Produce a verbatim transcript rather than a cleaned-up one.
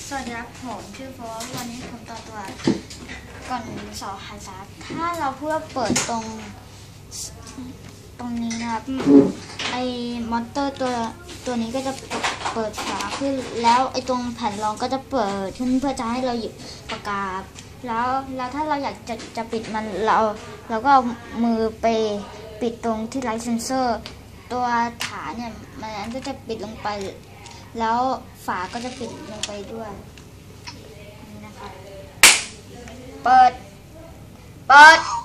สวัสดีครับผมชื่อโฟร์วันนี้ผมต่อตัวก่อนสอบภาษาถ้าเราเพื่อเปิดตรงตรงนี้นะครับไอ้มอเตอร์ตัวตัวนี้ก็จะเปิดฝาขึ้นแล้วไอ้ตรงแผ่นรองก็จะเปิดขึ้นเพื่อจะให้เราหยิบปากกาแล้วแล้วถ้าเราอยากจะจะปิดมันเราเราก็เอามือไปปิดตรงที่ไลท์เซนเซอร์ตัวฐานเนี่ยมันก็จะปิดลงไปแล้วฝาก็จะปิดลงไปด้วยนี่นะครับเปิดเปิด